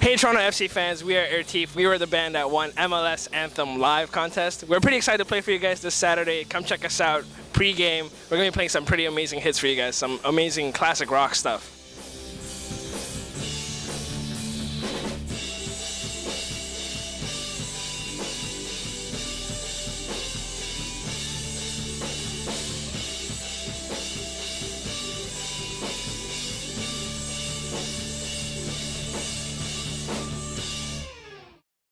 Hey Toronto FC fans, we are ERTYFE. We were the band that won MLS Anthem live contest. We're pretty excited to play for you guys this Saturday. Come check us out pre-game. We're going to be playing some pretty amazing hits for you guys, some amazing classic rock stuff.